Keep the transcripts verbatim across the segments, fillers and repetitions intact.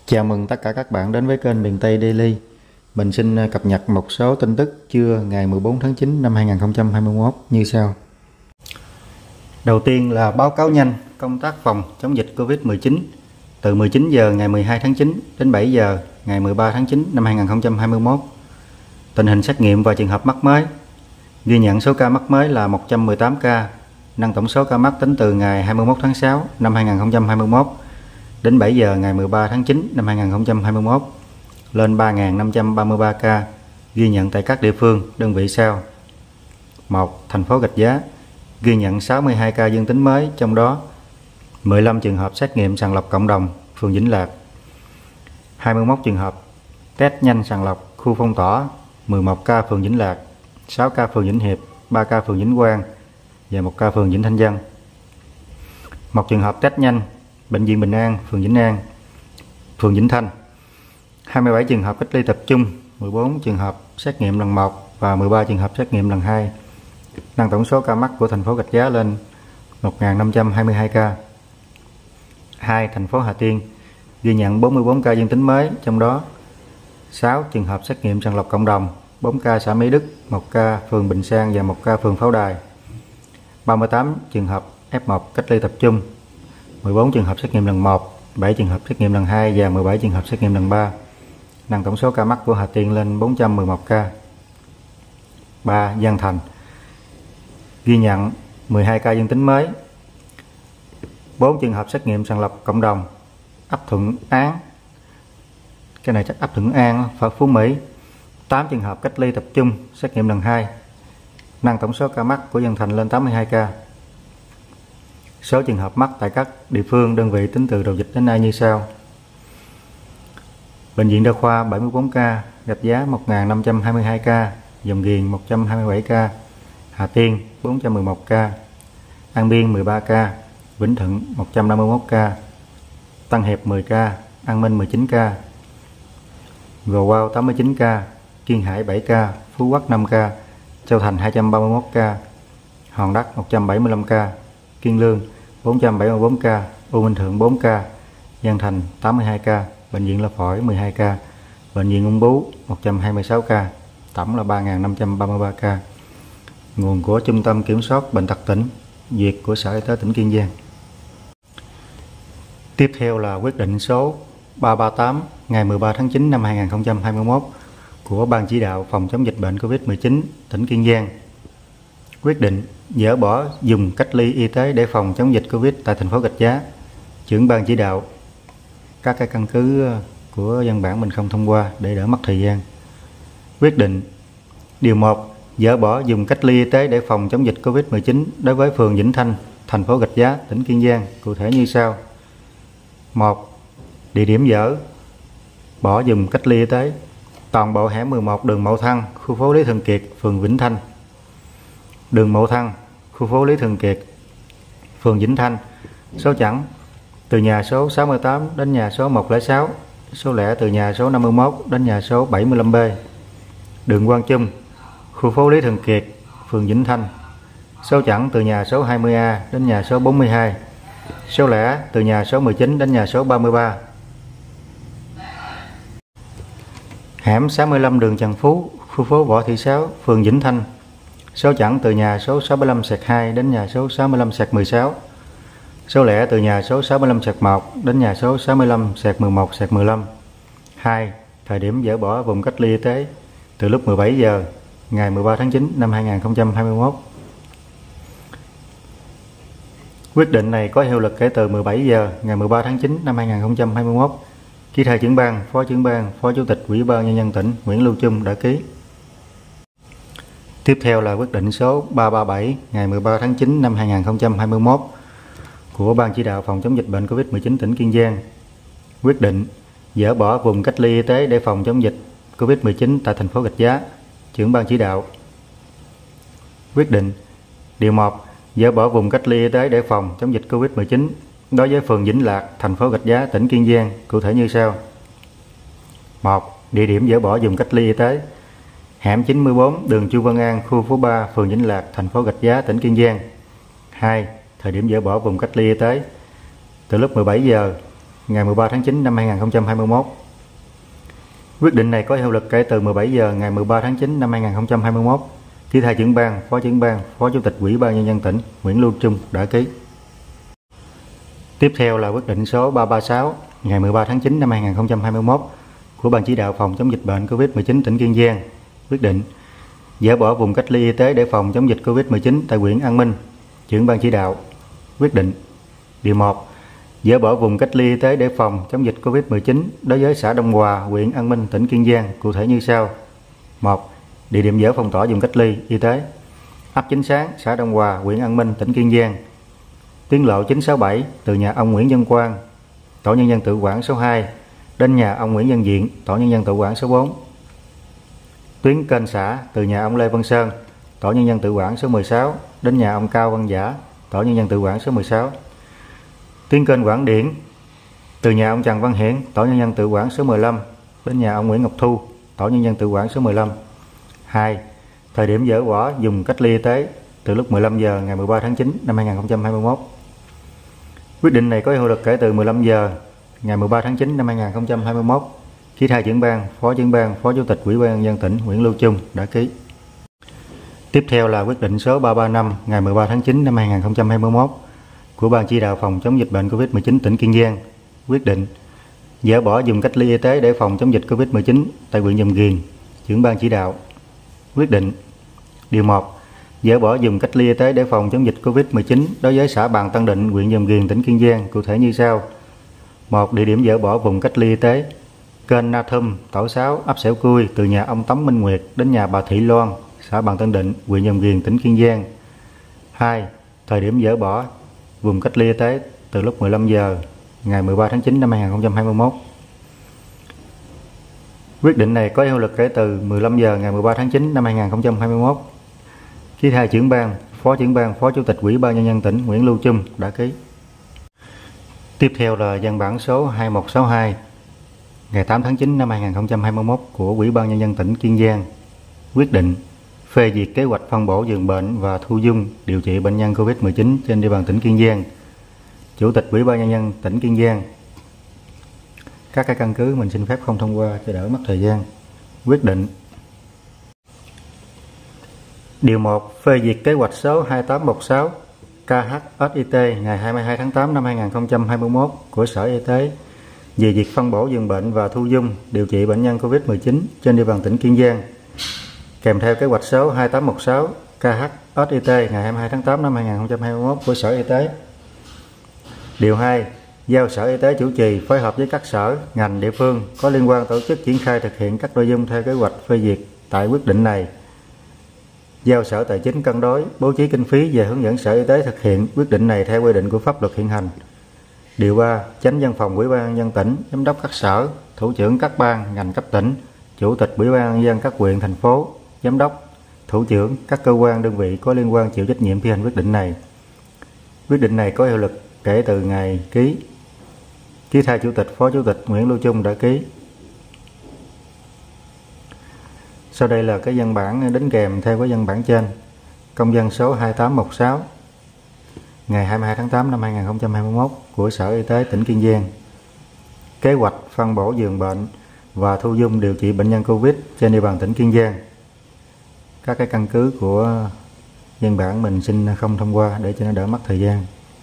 Chào mừng tất cả các bạn đến với kênh Miền Tây Daily. Mình xin cập nhật một số tin tức trưa ngày mười bốn tháng chín năm hai nghìn không trăm hai mươi mốt như sau. Đầu tiên là báo cáo nhanh công tác phòng chống dịch Covid mười chín từ mười chín giờ ngày mười hai tháng chín đến bảy giờ ngày mười ba tháng chín năm hai nghìn không trăm hai mươi mốt. Tình hình xét nghiệm và trường hợp mắc mới. Ghi nhận số ca mắc mới là một trăm mười tám ca, nâng tổng số ca mắc tính từ ngày hai mươi mốt tháng sáu năm hai nghìn không trăm hai mươi mốt đến bảy giờ ngày mười ba tháng chín năm hai nghìn không trăm hai mươi mốt lên ba nghìn năm trăm ba mươi ba ca, ghi nhận tại các địa phương, đơn vị sau. một. Thành phố Rạch Giá ghi nhận sáu mươi hai ca dương tính mới, trong đó mười lăm trường hợp xét nghiệm sàng lọc cộng đồng, phường Vĩnh Lạc, hai mươi mốt trường hợp test nhanh sàng lọc khu phong tỏa, mười một ca phường Vĩnh Lạc, sáu ca phường Vĩnh Hiệp, ba ca phường Vĩnh Quang và một ca phường Vĩnh Thanh Dân. Một trường hợp test nhanh Bệnh viện Bình An, phường Vĩnh An, phường Vĩnh Thanh. hai mươi bảy trường hợp cách ly tập trung, mười bốn trường hợp xét nghiệm lần một và mười ba trường hợp xét nghiệm lần hai, nâng tổng số ca mắc của thành phố Rạch Giá lên một nghìn năm trăm hai mươi hai ca. hai. Thành phố Hà Tiên ghi nhận bốn mươi bốn ca dương tính mới, trong đó sáu trường hợp xét nghiệm sàng lọc cộng đồng, bốn ca xã Mỹ Đức, một ca phường Bình Sang và một ca phường Pháo Đài. ba mươi tám trường hợp F một cách ly tập trung, mười bốn trường hợp xét nghiệm lần một, bảy trường hợp xét nghiệm lần hai và mười bảy trường hợp xét nghiệm lần ba, nâng tổng số ca mắc của Hà Tiên lên bốn trăm mười một ca. ba. Giang Thành ghi nhận mười hai ca dương tính mới, bốn trường hợp xét nghiệm sàng lọc cộng đồng, ấp Thuận Án, cái này chắc ấp Thuận An, Phú Mỹ, tám trường hợp cách ly tập trung xét nghiệm lần hai, nâng tổng số ca mắc của Giang Thành lên tám mươi hai ca. Số trường hợp mắc tại các địa phương, đơn vị tính từ đầu dịch đến nay như sau. Bệnh viện Đa khoa bảy mươi bốn ca, Rạch Giá một nghìn năm trăm hai mươi hai ca, Dòng Ghiền một trăm hai mươi bảy ca, Hà Tiên bốn trăm mười một ca, An Biên mười ba ca, Vĩnh Thuận một trăm năm mươi mốt ca, Tân Hiệp mười ca, An Minh mười chín ca, Gò Quao tám mươi chín ca, Kiên Hải bảy ca, Phú Quốc năm ca, Châu Thành hai trăm ba mươi mốt ca, Hòn Đất một trăm bảy mươi lăm ca, Kiên Lương bốn trăm bảy mươi tư ca, U Minh Thượng bốn ca, Giang Thành tám mươi hai ca, Bệnh viện La Phổi mười hai ca, Bệnh viện Ung Bướu một trăm hai mươi sáu ca, tổng là ba nghìn năm trăm ba mươi ba ca. Nguồn của Trung tâm Kiểm soát Bệnh tật tỉnh, duyệt của Sở Y tế tỉnh Kiên Giang. Tiếp theo là quyết định số ba trăm ba mươi tám ngày mười ba tháng chín năm hai nghìn không trăm hai mươi mốt của Ban Chỉ đạo phòng chống dịch bệnh Covid mười chín tỉnh Kiên Giang. Quyết định dỡ bỏ dùng cách ly y tế để phòng chống dịch Covid tại thành phố Rạch Giá. Trưởng Ban Chỉ đạo. Các cái căn cứ của văn bản mình không thông qua để đỡ mất thời gian. Quyết định điều một, dỡ bỏ dùng cách ly y tế để phòng chống dịch Covid mười chín đối với phường Vĩnh Thanh, thành phố Rạch Giá, tỉnh Kiên Giang, cụ thể như sau. một. Địa điểm dỡ bỏ dùng cách ly y tế: toàn bộ hẻm mười một đường Mậu Thăng, khu phố Lý Thường Kiệt, phường Vĩnh Thanh. Đường Mậu Thăng, khu phố Lý Thường Kiệt, phường Vĩnh Thanh. Số chẵn từ nhà số sáu mươi tám đến nhà số một không sáu, số lẻ từ nhà số năm mươi mốt đến nhà số bảy mươi lăm B. Đường Quang Trung, khu phố Lý Thường Kiệt, phường Vĩnh Thanh. Số chẵn từ nhà số hai mươi A đến nhà số bốn mươi hai, số lẻ từ nhà số mười chín đến nhà số ba mươi ba. Hẻm sáu mươi lăm đường Trần Phú, khu phố Võ Thị Sáu, phường Vĩnh Thanh. Số chẵn từ nhà số sáu mươi lăm hai đến nhà số sáu mươi lăm mười sáu. Số lẻ từ nhà số sáu mươi lăm một đến nhà số sáu mươi lăm mười một mười lăm. hai. Thời điểm dỡ bỏ vùng cách ly y tế từ lúc mười bảy giờ ngày mười ba tháng chín năm hai nghìn không trăm hai mươi mốt. Quyết định này có hiệu lực kể từ mười bảy giờ ngày mười ba tháng chín năm hai nghìn không trăm hai mươi mốt. Chỉ thay trưởng ban, phó trưởng ban, phó chủ tịch Ủy ban Nhân dân tỉnh Nguyễn Lưu Chung đã ký. Tiếp theo là quyết định số ba trăm ba mươi bảy ngày mười ba tháng chín năm hai nghìn không trăm hai mươi mốt của Ban Chỉ đạo phòng chống dịch bệnh Covid mười chín tỉnh Kiên Giang. Quyết định dỡ bỏ vùng cách ly y tế để phòng chống dịch Covid mười chín tại thành phố Rạch Giá. Trưởng Ban Chỉ đạo. Quyết định điều một, dỡ bỏ vùng cách ly y tế để phòng chống dịch Covid mười chín đối với phường Vĩnh Lạc, thành phố Rạch Giá, tỉnh Kiên Giang, cụ thể như sau. một. Địa điểm dỡ bỏ vùng cách ly y tế: hẻm chín mươi bốn đường Chu Văn An, khu phố ba, phường Vĩnh Lạc, thành phố Rạch Giá, tỉnh Kiên Giang. hai. Thời điểm dỡ bỏ vùng cách ly y tế từ lúc mười bảy giờ ngày mười ba tháng chín năm hai nghìn không trăm hai mươi mốt. Quyết định này có hiệu lực kể từ mười bảy giờ ngày mười ba tháng chín năm hai nghìn không trăm hai mươi mốt. Ký thay trưởng ban, phó trưởng ban, phó chủ tịch Ủy ban Nhân dân tỉnh Nguyễn Lưu Trung đã ký. Tiếp theo là quyết định số ba trăm ba mươi sáu ngày mười ba tháng chín năm hai nghìn không trăm hai mươi mốt của Ban chỉ đạo phòng chống dịch bệnh Covid mười chín tỉnh Kiên Giang. Quyết định dỡ bỏ vùng cách ly y tế để phòng chống dịch Covid mười chín tại huyện An Minh. Trưởng ban chỉ đạo quyết định điều một dỡ bỏ vùng cách ly y tế để phòng chống dịch Covid mười chín đối với xã Đông Hòa, huyện An Minh, tỉnh Kiên Giang, cụ thể như sau. một. Địa điểm dỡ phong tỏa vùng cách ly y tế: ấp Chính Sáng, xã Đông Hòa, huyện An Minh, tỉnh Kiên Giang. Tuyến lộ chín sáu bảy từ nhà ông Nguyễn Văn Quang, tổ nhân dân tự quản số hai, đến nhà ông Nguyễn Văn Diện, tổ nhân dân tự quản số bốn. Tuyến kênh xã từ nhà ông Lê Văn Sơn, tổ nhân dân tự quản số mười sáu, đến nhà ông Cao Văn Giả, tổ nhân dân tự quản số mười sáu. Tuyến kênh Quảng Điển từ nhà ông Trần Văn Hiển, tổ nhân dân tự quản số mười lăm, đến nhà ông Nguyễn Ngọc Thu, tổ nhân dân tự quản số mười lăm. hai. Thời điểm dỡ bỏ vùng cách ly y tế từ lúc mười lăm giờ ngày mười ba tháng chín năm hai nghìn không trăm hai mươi mốt. Quyết định này có hiệu lực kể từ mười lăm giờ ngày mười ba tháng chín năm hai nghìn không trăm hai mươi mốt. Ký thay trưởng ban, phó trưởng ban, phó chủ tịch Ủy ban Nhân dân tỉnh Nguyễn Lưu Trung đã ký. Tiếp theo là quyết định số ba trăm ba mươi lăm ngày mười ba tháng chín năm hai nghìn không trăm hai mươi mốt của Ban chỉ đạo phòng chống dịch bệnh Covid mười chín tỉnh Kiên Giang. Quyết định dỡ bỏ vùng cách ly y tế để phòng chống dịch Covid mười chín tại huyện Dầm Giền. Trưởng ban chỉ đạo quyết định điều một dỡ bỏ vùng cách ly y tế để phòng chống dịch Covid mười chín đối với xã Bàn Tân Định, huyện Dầm Giền, tỉnh Kiên Giang, cụ thể như sau. một. Địa điểm dỡ bỏ vùng cách ly y tế: kênh Na Thum, tổ sáu, ấp Xẻo Cui từ nhà ông Tống Minh Nguyệt đến nhà bà Thị Loan, xã Bàn Tân Định, huyện Dầm Giền, tỉnh Kiên Giang. hai. Thời điểm dỡ bỏ vùng cách ly y tế từ lúc mười lăm giờ ngày mười ba tháng chín năm hai nghìn không trăm hai mươi mốt. Quyết định này có hiệu lực kể từ mười lăm giờ ngày mười ba tháng chín năm hai nghìn không trăm hai mươi mốt. Ký thay trưởng ban, phó trưởng ban, phó chủ tịch Ủy ban Nhân dân tỉnh Nguyễn Lưu Trung đã ký. Tiếp theo là văn bản số hai một sáu hai ngày tám tháng chín năm hai nghìn không trăm hai mươi mốt của Ủy ban Nhân dân tỉnh Kiên Giang. Quyết định phê duyệt kế hoạch phân bổ giường bệnh và thu dung điều trị bệnh nhân Covid mười chín trên địa bàn tỉnh Kiên Giang. Chủ tịch Ủy ban Nhân dân tỉnh Kiên Giang. Các cái căn cứ mình xin phép không thông qua cho đỡ mất thời gian. Quyết định điều một phê duyệt kế hoạch số hai tám một sáu K H S I T ngày hai mươi hai tháng tám năm hai nghìn không trăm hai mươi mốt của Sở Y tế về việc phân bổ giường bệnh và thu dung điều trị bệnh nhân Covid mười chín trên địa bàn tỉnh Kiên Giang, kèm theo kế hoạch số hai tám một sáu K H S I T ngày hai mươi hai tháng tám năm hai nghìn không trăm hai mươi mốt của Sở Y tế. Điều hai giao Sở Y tế chủ trì phối hợp với các sở, ngành, địa phương có liên quan tổ chức triển khai thực hiện các nội dung theo kế hoạch phê duyệt tại quyết định này. Giao Sở Tài chính cân đối, bố trí kinh phí và hướng dẫn Sở Y tế thực hiện quyết định này theo quy định của pháp luật hiện hành. Điều ba Chánh văn phòng Ủy ban Nhân dân tỉnh, giám đốc các sở, thủ trưởng các ban, ngành cấp tỉnh, chủ tịch Ủy ban Nhân dân các huyện, thành phố, giám đốc, thủ trưởng các cơ quan đơn vị có liên quan chịu trách nhiệm thi hành quyết định này. Quyết định này có hiệu lực kể từ ngày ký. Ký thay chủ tịch, phó chủ tịch Nguyễn Lưu Trung đã ký. Sau đây là cái văn bản đính kèm theo cái văn bản trên. Công văn số hai tám một sáu ngày hai mươi hai tháng tám năm hai nghìn không trăm hai mươi mốt của Sở Y tế tỉnh Kiên Giang. Kế hoạch phân bổ giường bệnh và thu dung điều trị bệnh nhân Covid trên địa bàn tỉnh Kiên Giang. Các cái căn cứ của văn bản mình xin không thông qua để cho nó đỡ mất thời gian.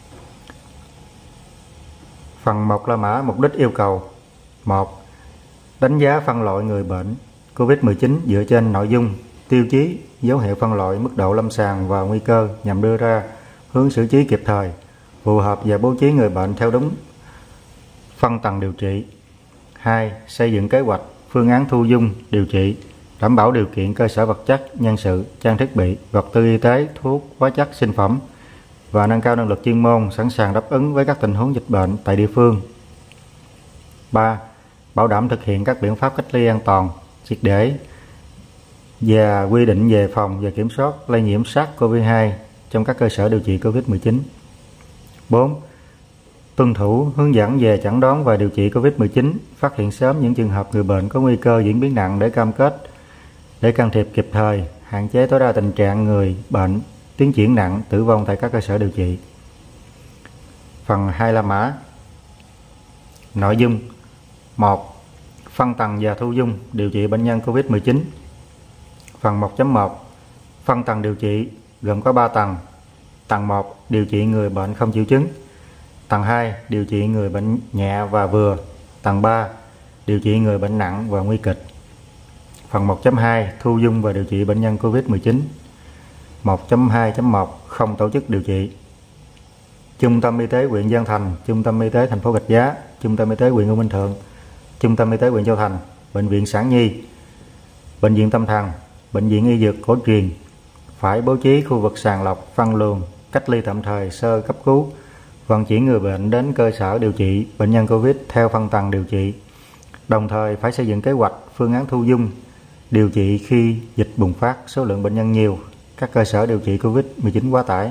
Phần một la mã mục đích yêu cầu. một. Đánh giá phân loại người bệnh Covid mười chín dựa trên nội dung, tiêu chí, dấu hiệu phân loại, mức độ lâm sàng và nguy cơ nhằm đưa ra hướng xử trí kịp thời, phù hợp và bố trí người bệnh theo đúng phân tầng điều trị. hai. Xây dựng kế hoạch, phương án thu dung, điều trị, đảm bảo điều kiện cơ sở vật chất, nhân sự, trang thiết bị, vật tư y tế, thuốc, hóa chất, sinh phẩm và nâng cao năng lực chuyên môn sẵn sàng đáp ứng với các tình huống dịch bệnh tại địa phương. ba. Bảo đảm thực hiện các biện pháp cách ly an toàn, triệt để và quy định về phòng và kiểm soát lây nhiễm SARS-xê o vê hai trong các cơ sở điều trị Covid mười chín. bốn. Tuân thủ hướng dẫn về chẩn đoán và điều trị Covid mười chín, phát hiện sớm những trường hợp người bệnh có nguy cơ diễn biến nặng để cam kết để can thiệp kịp thời, hạn chế tối đa tình trạng người bệnh tiến triển nặng, tử vong tại các cơ sở điều trị. Phần hai la mã. Nội dung: một. Phân tầng và thu dung điều trị bệnh nhân Covid mười chín. Phần một chấm một. Phân tầng điều trị gồm có ba tầng. Tầng một điều trị người bệnh không triệu chứng. Tầng hai điều trị người bệnh nhẹ và vừa. Tầng ba điều trị người bệnh nặng và nguy kịch. Phần một chấm hai. Thu dung và điều trị bệnh nhân Covid mười chín. một chấm hai chấm một. Không tổ chức điều trị. Trung tâm y tế huyện Giang Thành, Trung tâm y tế thành phố Rạch Giá, Trung tâm y tế huyện U Minh Thượng, Trung tâm y tế huyện Châu Thành, Bệnh viện Sản Nhi, Bệnh viện Tâm Thần, Bệnh viện Y Dược Cổ truyền phải bố trí khu vực sàng lọc, phân luồng, cách ly tạm thời, sơ cấp cứu, vận chuyển người bệnh đến cơ sở điều trị bệnh nhân Covid theo phân tầng điều trị. Đồng thời phải xây dựng kế hoạch, phương án thu dung điều trị khi dịch bùng phát, số lượng bệnh nhân nhiều, các cơ sở điều trị Covid mười chín quá tải.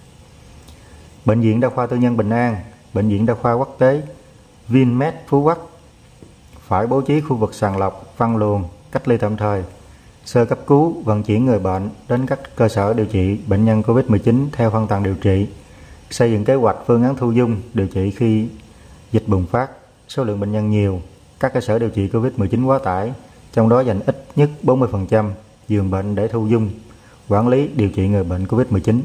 Bệnh viện Đa khoa Tư nhân Bình An, Bệnh viện Đa khoa Quốc tế Vinmed Phú Quốc phải bố trí khu vực sàng lọc, phân luồng, cách ly tạm thời, sơ cấp cứu, vận chuyển người bệnh đến các cơ sở điều trị bệnh nhân Covid mười chín theo phân tầng điều trị, xây dựng kế hoạch, phương án thu dung điều trị khi dịch bùng phát, số lượng bệnh nhân nhiều, các cơ sở điều trị Covid mười chín quá tải, trong đó dành ít nhất bốn mươi phần trăm giường bệnh để thu dung, quản lý, điều trị người bệnh Covid mười chín.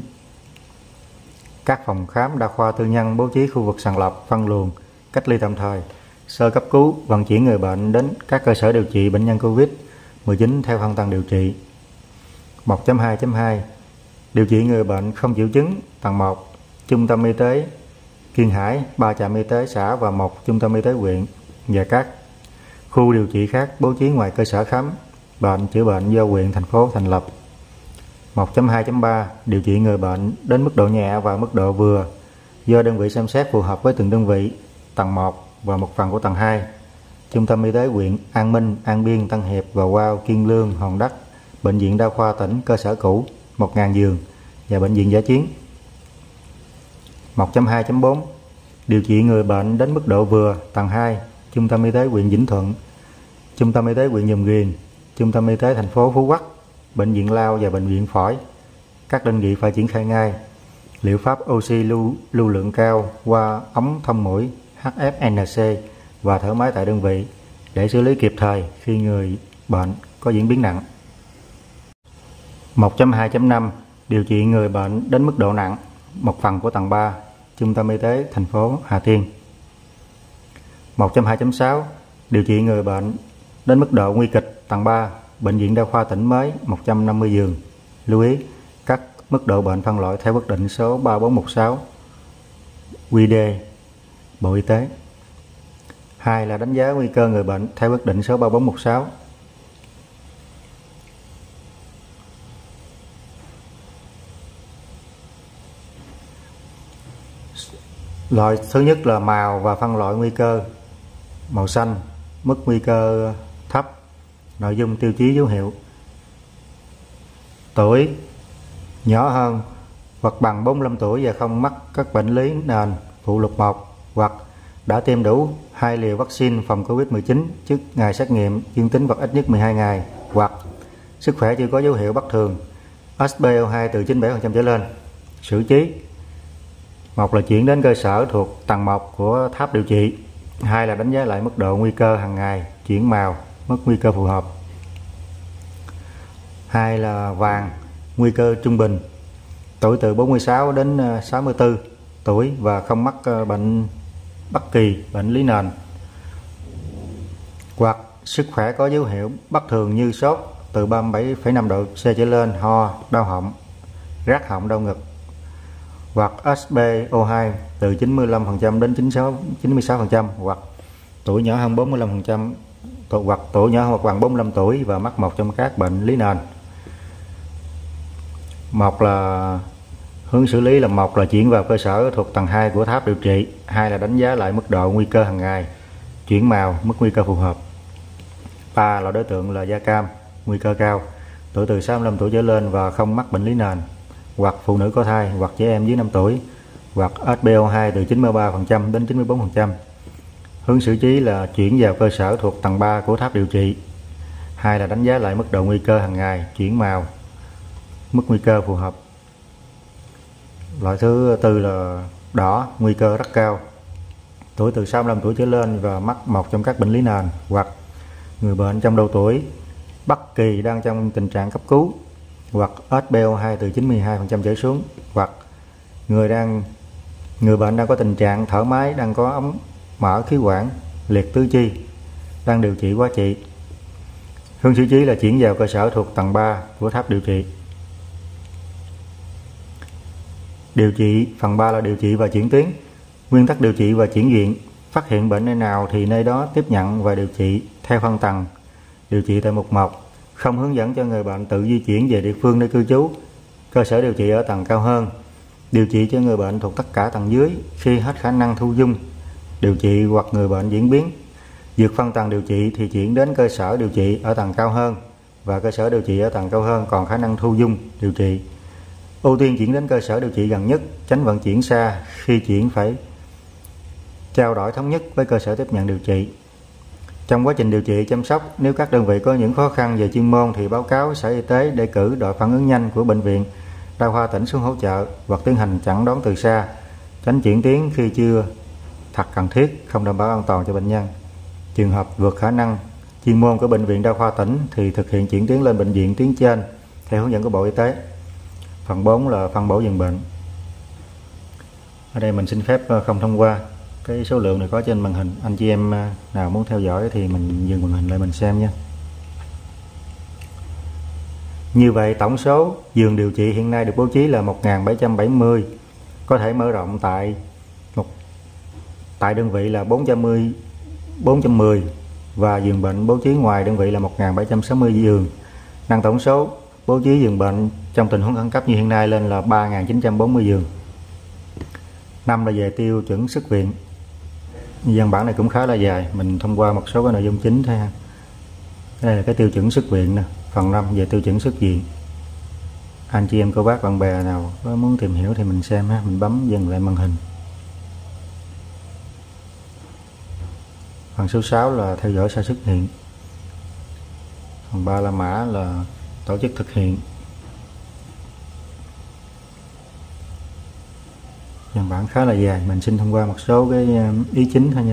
Các phòng khám đa khoa tư nhân bố trí khu vực sàng lọc, phân luồng, cách ly tạm thời, sơ cấp cứu, vận chuyển người bệnh đến các cơ sở điều trị bệnh nhân Covid mười chín theo phân tầng điều trị. một chấm hai chấm hai. Điều trị người bệnh không triệu chứng. Tầng một, Trung tâm y tế Kiên Hải, ba trạm y tế xã và một trung tâm y tế huyện và các khu điều trị khác bố trí ngoài cơ sở khám bệnh chữa bệnh do huyện, thành phố thành lập. một chấm hai chấm ba. Điều trị người bệnh đến mức độ nhẹ và mức độ vừa do đơn vị xem xét phù hợp với từng đơn vị. Tầng một và một phần của tầng hai. Trung tâm y tế huyện An Minh, An Biên, Tân Hiệp, Gò Quao, Kiên Lương, Hòn Đất, Bệnh viện Đa khoa tỉnh cơ sở cũ một nghìn giường và bệnh viện dã chiến. một chấm hai chấm bốn. Điều trị người bệnh đến mức độ vừa. Tầng hai, Trung tâm y tế huyện Vĩnh Thuận, Trung tâm y tế huyện Dùm Riềng, Trung tâm y tế thành phố Phú Quốc, Bệnh viện Lao và Bệnh viện Phổi. Các đơn vị phải triển khai ngay liệu pháp oxy lưu, lưu lượng cao qua ống thông mũi H F N C và thở máy tại đơn vị để xử lý kịp thời khi người bệnh có diễn biến nặng. một chấm hai chấm năm. Điều trị người bệnh đến mức độ nặng, một phần của tầng ba, Trung tâm y tế thành phố Hà Tiên. một chấm hai chấm sáu. Điều trị người bệnh đến mức độ nguy kịch, tầng ba, Bệnh viện Đa khoa tỉnh Mới một trăm năm mươi giường. Lưu ý các mức độ bệnh phân loại theo quyết định số ba bốn một sáu quy đê Bộ Y tế. Hai là đánh giá nguy cơ người bệnh theo quyết định số ba bốn một sáu. Loại thứ nhất là màu và phân loại nguy cơ. Màu xanh, mức nguy cơ thấp. Nội dung, tiêu chí, dấu hiệu. Tuổi nhỏ hơn hoặc bằng bốn mươi lăm tuổi và không mắc các bệnh lý nền, phụ lục một, hoặc đã tiêm đủ hai liều vaccine phòng Covid mười chín trước ngày xét nghiệm dương tính hoặc ít nhất mười hai ngày, hoặc sức khỏe chưa có dấu hiệu bất thường, ét pê o hai từ chín mươi bảy phần trăm trở lên. Xử trí: một là chuyển đến cơ sở thuộc tầng một của tháp điều trị. Hai là đánh giá lại mức độ nguy cơ hàng ngày, chuyển màu, mức nguy cơ phù hợp. Hai là vàng, nguy cơ trung bình, tuổi từ bốn mươi sáu đến sáu mươi tư tuổi và không mắc bệnh bất kỳ bệnh lý nền, hoặc sức khỏe có dấu hiệu bất thường như sốt từ ba mươi bảy phẩy năm độ C trở lên, ho, đau họng, rát họng, đau ngực, hoặc ét pê o hai từ chín mươi lăm phần trăm đến chín mươi sáu phần trăm, hoặc tuổi nhỏ hơn bốn mươi lăm phần trăm, hoặc tuổi nhỏ hoặc bằng bốn mươi lăm tuổi và mắc một trong các bệnh lý nền. Một là hướng xử lý là một là chuyển vào cơ sở thuộc tầng hai của tháp điều trị. Hai là đánh giá lại mức độ nguy cơ hàng ngày, chuyển màu, mức nguy cơ phù hợp. Ba là đối tượng là da cam, nguy cơ cao, tuổi từ sáu mươi lăm tuổi trở lên và không mắc bệnh lý nền, hoặc phụ nữ có thai, hoặc trẻ em dưới năm tuổi, hoặc ét pê o hai từ chín mươi ba phần trăm đến chín mươi bốn phần trăm. Hướng xử trí là chuyển vào cơ sở thuộc tầng ba của tháp điều trị. Hai là đánh giá lại mức độ nguy cơ hàng ngày, chuyển màu, mức nguy cơ phù hợp. Loại thứ tư là đỏ, nguy cơ rất cao, tuổi từ sáu mươi lăm tuổi trở lên và mắc một trong các bệnh lý nền, hoặc người bệnh trong độ tuổi bất kỳ đang trong tình trạng cấp cứu, hoặc ét pê o hai từ chín mươi hai phần trăm trở xuống, hoặc người đang người bệnh đang có tình trạng thở máy, đang có ống mở khí quản, liệt tứ chi, đang điều trị hóa trị. Hướng xử trí là chuyển vào cơ sở thuộc tầng ba của tháp điều trị. Điều trị phần ba là điều trị và chuyển tuyến. Nguyên tắc điều trị và chuyển viện: phát hiện bệnh nơi nào thì nơi đó tiếp nhận và điều trị theo phân tầng. Điều trị tại mục một, không hướng dẫn cho người bệnh tự di chuyển về địa phương nơi cư trú. Cơ sở điều trị ở tầng cao hơn. Điều trị cho người bệnh thuộc tất cả tầng dưới khi hết khả năng thu dung điều trị hoặc người bệnh diễn biến. Vượt phân tầng điều trị thì chuyển đến cơ sở điều trị ở tầng cao hơn, và cơ sở điều trị ở tầng cao hơn còn khả năng thu dung điều trị. Ưu tiên chuyển đến cơ sở điều trị gần nhất, tránh vận chuyển xa. Khi chuyển phải trao đổi thống nhất với cơ sở tiếp nhận điều trị. Trong quá trình điều trị chăm sóc, nếu các đơn vị có những khó khăn về chuyên môn thì báo cáo Sở Y tế để cử đội phản ứng nhanh của Bệnh viện Đa khoa tỉnh xuống hỗ trợ, hoặc tiến hành chẩn đoán từ xa, tránh chuyển tuyến khi chưa thật cần thiết, không đảm bảo an toàn cho bệnh nhân. Trường hợp vượt khả năng chuyên môn của Bệnh viện Đa khoa tỉnh thì thực hiện chuyển tuyến lên bệnh viện tuyến trên theo hướng dẫn của Bộ Y tế. Phần bốn là phân bổ giường bệnh. Ở đây mình xin phép không thông qua. Cái số lượng này có trên màn hình. Anh chị em nào muốn theo dõi thì mình dừng màn hình lại mình xem nhé. Như vậy, tổng số giường điều trị hiện nay được bố trí là một nghìn bảy trăm bảy mươi, có thể mở rộng tại một tại đơn vị là bốn trăm mười, và giường bệnh bố trí ngoài đơn vị là một nghìn bảy trăm sáu mươi giường, nâng tổng số bố trí giường bệnh trong tình huống khẩn cấp như hiện nay lên là ba nghìn chín trăm bốn mươi giường. Năm là về tiêu chuẩn xuất viện. Văn bản này cũng khá là dài, mình thông qua một số cái nội dung chính thôi ha. Đây là cái tiêu chuẩn xuất viện nè. Phần năm về tiêu chuẩn xuất viện. Anh chị em cô bác bạn bè nào có muốn tìm hiểu thì mình xem ha, mình bấm dừng lại màn hình. Phần số sáu là theo dõi sai xuất hiện. Phần ba là mã là tổ chức thực hiện. Văn bản khá là dài, mình xin thông qua một số cái ý chính thôi nha.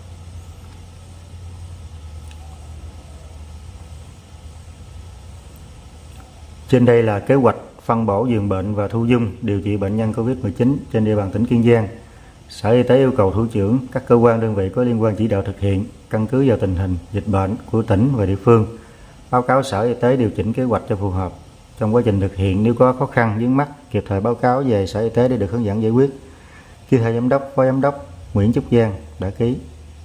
Trên đây là kế hoạch phân bổ giường bệnh và thu dung điều trị bệnh nhân Covid mười chín trên địa bàn tỉnh Kiên Giang. Sở Y tế yêu cầu thủ trưởng các cơ quan đơn vị có liên quan chỉ đạo thực hiện, căn cứ vào tình hình dịch bệnh của tỉnh và địa phương, báo cáo Sở Y tế điều chỉnh kế hoạch cho phù hợp. Trong quá trình thực hiện, nếu có khó khăn vướng mắc, kịp thời báo cáo về Sở Y tế để được hướng dẫn giải quyết. Ký thay giám đốc, phó giám đốc Nguyễn Trúc Giang đã ký.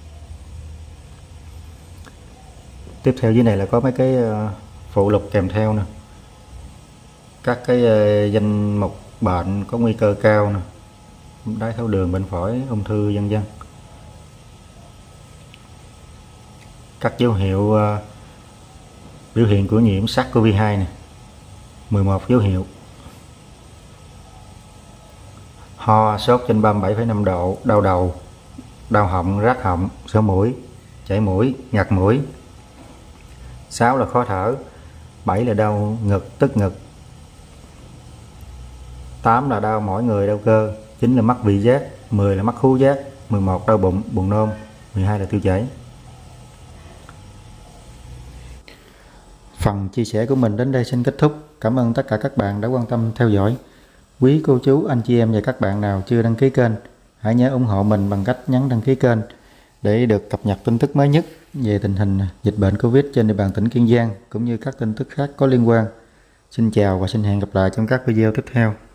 Tiếp theo dưới này là có mấy cái phụ lục kèm theo nè. Các cái danh mục bệnh có nguy cơ cao nè, đái tháo đường, bệnh phổi, ung thư vân vân. Các dấu hiệu uh, biểu hiện của nhiễm SARS-xê o vê hai nè, mười một dấu hiệu. Ho, sốt trên ba mươi bảy phẩy năm độ, đau đầu, đau họng, rát họng, sổ mũi, chảy mũi, ngạt mũi. sáu là khó thở. bảy là đau ngực, tức ngực. tám là đau mỏi người, đau cơ. chín là mất vị giác. mười là mất khứu giác. mười một đau bụng, buồn nôn. mười hai là tiêu chảy. Phần chia sẻ của mình đến đây xin kết thúc. Cảm ơn tất cả các bạn đã quan tâm theo dõi. Quý cô chú, anh chị em và các bạn nào chưa đăng ký kênh, hãy nhớ ủng hộ mình bằng cách nhấn đăng ký kênh để được cập nhật tin tức mới nhất về tình hình dịch bệnh Covid trên địa bàn tỉnh Kiên Giang cũng như các tin tức khác có liên quan. Xin chào và xin hẹn gặp lại trong các video tiếp theo.